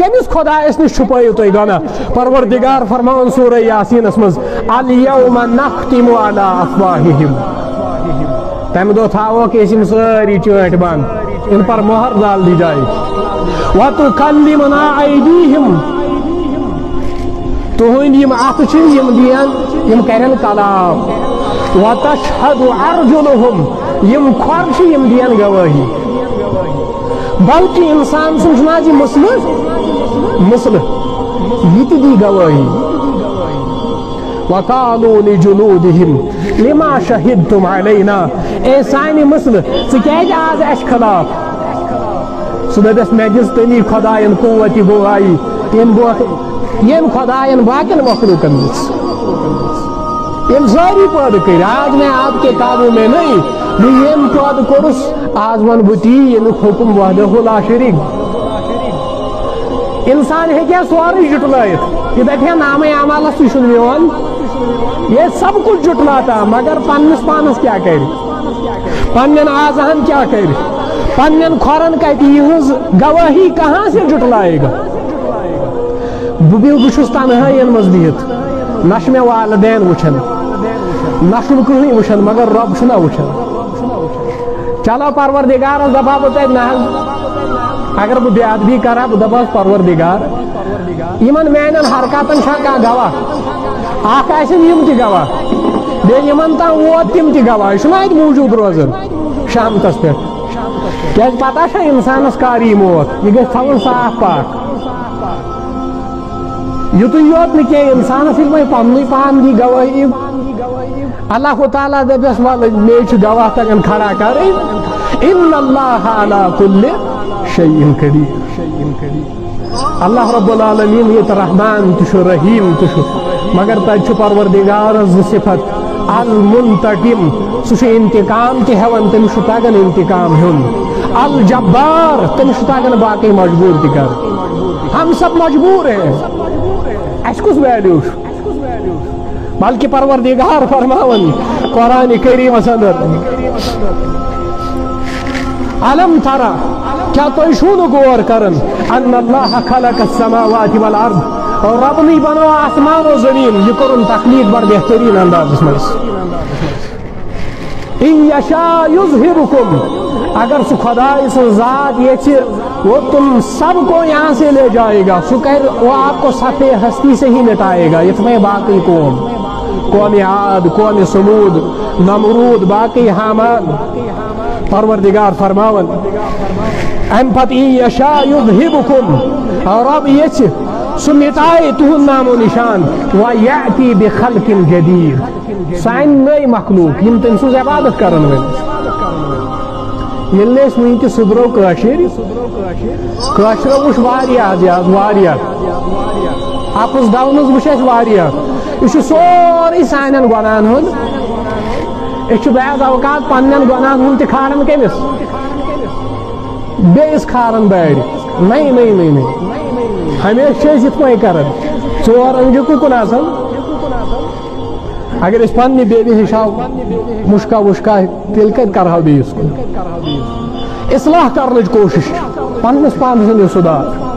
کمس خدایس نش چھپٲیِو تُہۍ گۄناہ پروردگار فرماون سورہ یاسینس منٛز الیوم نختم علی افواہہم تمہ دۄہ تھاووکھ أسۍ یِم سٲری چٲنٛٹۍ بنٛد ان پر مہر ڈال دی جائے وتکلمنا ایدیہم تہنٛدۍ یِم اَتھٕ چھِ یِم دِین یِم کرن کلام وتشہد ارجلہم یِم کھۄر چھِ یِم دِین گوٲہی بلکہ انسان سُنٛد چھُنہٕ حظ یہِ مسلہٕ یہِ تہِ دی گوٲہی وقالوا لجلودہم لما شہدتم علینا اے سانہِ مسلہٕ ژٕ کیازِ آز اَسہِ خلاف سُہ دپٮ۪س مےٚ دِژ تٔمی خۄدایَن قوتِ گوٲیی تمہِ برونٛٹھ ییٚمۍ خۄدایَن باقین مخلوقن دِژ یِم سٲری پٲدٕ کٔرۍ آج میں آپ کے قابو میں نہیں بہٕ ییٚمۍ پٲدٕ کوٚرُس آز وَنہٕ بہٕ تی ییٚمیُک حُکم وحدہ لا شریٖک انسان ہیٚکہِ ہا سورُے جُٹلٲیِتھ یہِ دپہِ ہا نامے عمالس تہِ چھُنہٕ میون یہ سب کچھ جٹلاتا مگر پنس پانس کیا کر پنن اعضاءن کیا کر پنن کھورن کتہ یہز گواہی کہاں سے جٹلائے گا بہس تنہائی مز بہت نہ مے والدین وچھن نہ کہیں وچھن مگر رب چھنا وچھن چلو پروردگارس دپا بہ تتہ نہ اگر بہ بے ادبی کرا بہ دپاس پروردگار یمن میانن حرکاتن چھا کانٛہہ گواہ اخ آسن یم تہ گواہ بیٚیہِ یمن تام ووت تم تہ گواہ چھُنہ اتہِ موجود روزان شامتس پہ کیازِ پتہ چھا انسانس کر یی موت یہ گژھِ تھاوُن صاف پاک یُتُے یوت نہٕ کینٛہہ انسانس ییٚلہِ وۄنۍ پننُے پان دی گوٲہی اللہ تعالیٰ دپٮ۪س ول مے چھُ گواہ تگان کھڑا کرٕنۍ ان اللہ علی کل شیء قدیر اللہ رب العالمین یہ رحمان تہ رحیم تہ مگر تتہ پروردگار زٕ صفت المنتقم سہ انتقام تہ ہیوان تمس تگان انتقام ہیون الجبار تمس تگان باقی مجبور تہ کر ہم سب مجبور ہیں اس کس ویلیو بلکہ پروردگار فرماون قرآن کریم اندر علم ترى کیا تُہۍ چھُو نہٕ غور کران ان اللہ خلق السماوات والارض اور رب نے بنو آسمان و زمین یہ کرن تخلیق بڑھ بہترین انداز میں ان یشاء یذہبکم اگر سو خدای سے ذات یہ وہ تم سب کو یہاں سے لے جائے گا سو کہ وہ آپ کو صفحے ہستی سے ہی مٹائے گا اس میں باقی قوم عاد قوم سمود نمرود باقی حامان پروردگار فرماون ام پت ان یشاء یذہبکم اور اب یہ سو مٹائے تہن نام و نشان ویأتی بخلق جدید سان نئی مخلوق یم تم سز عبادت کرن ول یل اس ون تہ سدرو کاشر وش واریاہ زیادہ واریاہ اپس دونس وش اس واریاہ یہ سوری سانن گناہن ہند اس بعض اوقات پنن گناہن ہند تہ کھارن کمس بیس کھارن بیڑ نہیں ہمیشہ یت پہ کران ژور انجو کُکُن آسان اگر اس پنہ بیبی ہشاو مشکا وشکا تیل کت کرہو بیس کن اصلاح کرنچ کوشش پنس پانس سدار